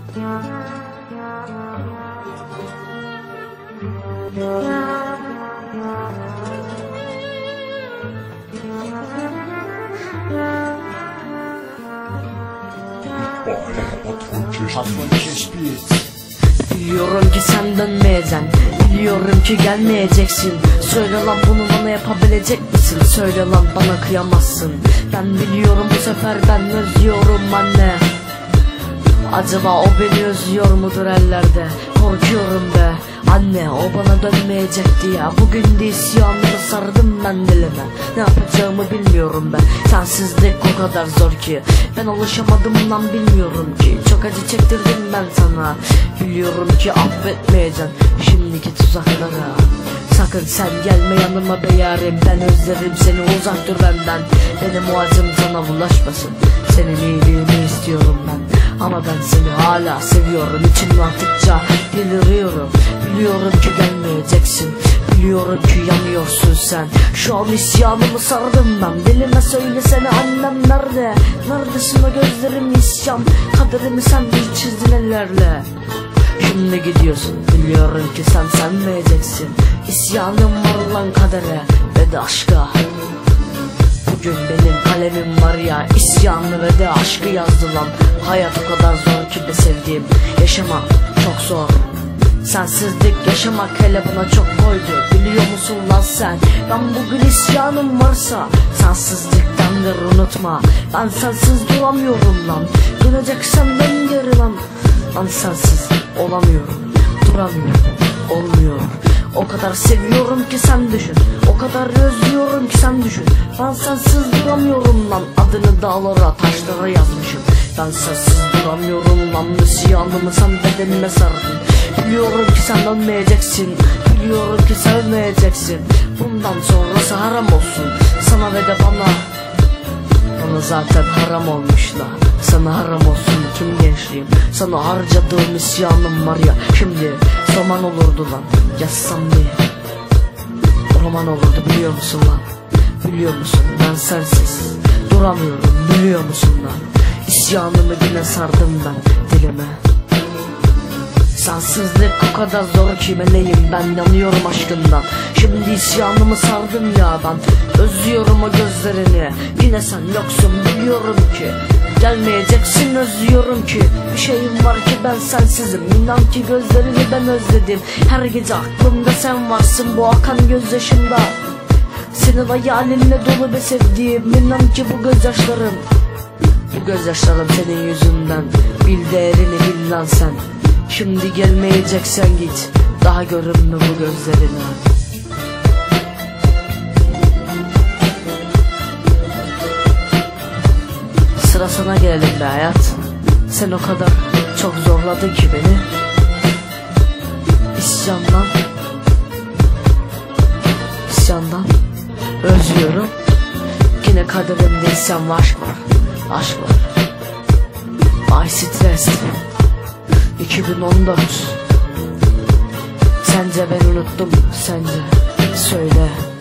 Biliyorum ki sen dönmeyeceksin, biliyorum ki gelmeyeceksin. Söyle lan, bunu bana yapabilecek misin? Söyle lan, bana kıyamazsın. Ben biliyorum, bu sefer ben özlüyorum anne. Acaba o beni özlüyor mudur ellerde? Korkuyorum be anne, o bana dönmeyecekti ya. Bugün de isyanımı sardım ben dilime. Ne yapacağımı bilmiyorum ben. Sensizlik o kadar zor ki ben alışamadım lan, bilmiyorum ki. Çok acı çektirdim ben sana. Biliyorum ki affetmeyeceksin şimdiki tuzaklara. Sakın sen gelme yanıma be yarim, ben özlerim seni, uzak dur benden. Benim o acım sana bulaşmasın, senin iyiliğini istiyorum ben. Ama ben seni hala seviyorum, içim attıkça deliriyorum. Biliyorum ki gelmeyeceksin, biliyorum ki yanıyorsun sen. Şu an isyanımı sardım ben, dilime söylesene annem nerede? Neredesin o gözlerim isyan, kaderimi sen bir çizdin ellerle. Şimdi gidiyorsun, biliyorum ki sen sevmeyeceksin. İsyanım var lan kadere ve de aşka. Bugün benim kalemim var ya, isyanı ve de aşkı yazdı lan. Hayat o kadar zor ki be sevdiğim, yaşamak çok zor. Sensizlik yaşamak hele buna çok koydu, biliyor musun lan sen? Ben bugün isyanım varsa sensizliktendir, unutma. Ben sensiz duramıyorum lan, döneceksen ben geri lan. Ben sensiz olamıyorum, duramıyorum, olmuyor. O kadar seviyorum ki sen düşün, o kadar özlüyorum ki sen düşün. Ben sensiz duramıyorum lan, adını dağlara taşlara yazmışım. Ben sensiz duramıyorum lan, isyanımı sen bedenime sardın. Biliyorum ki sen dönmeyeceksin, biliyorum ki sevmeyeceksin. Bundan sonrası haram olsun sana ve de bana. Bana zaten haram olmuş lan, sana haram olsun tüm gençliğim. Sana harcadığım isyanım var ya, şimdi roman olurdu lan, yazsam diye. Roman olurdu, biliyor musun lan? Biliyor musun, ben sensiz duramıyorum, biliyor musun lan? İsyanımı yine sardım ben dilime. Sensizlik o kadar zor ki meleğim, ben yanıyorum aşkından. Şimdi isyanımı sardım ya ben, özlüyorum o gözlerini. Yine sen yoksun, biliyorum ki gelmeyeceksin, özlüyorum ki. Bir şeyim var ki ben sensizim, inan ki gözlerini ben özledim. Her gece aklımda sen varsın, bu akan gözyaşımda. Senin hayalinle dolu be sevdiğim, inan ki bu gözyaşlarım. Bu gözyaşlarım senin yüzünden, bil değerini bil lan sen. Şimdi gelmeyeceksen git, daha görünme bu gözlerine. Sıra sana gelelim be hayat. Sen o kadar çok zorladın ki beni. İsyandan özlüyorum. Yine kaderimde isyan var, aşk var, aşk var. Ay stres 2014. Sence ben unuttum, sence söyle.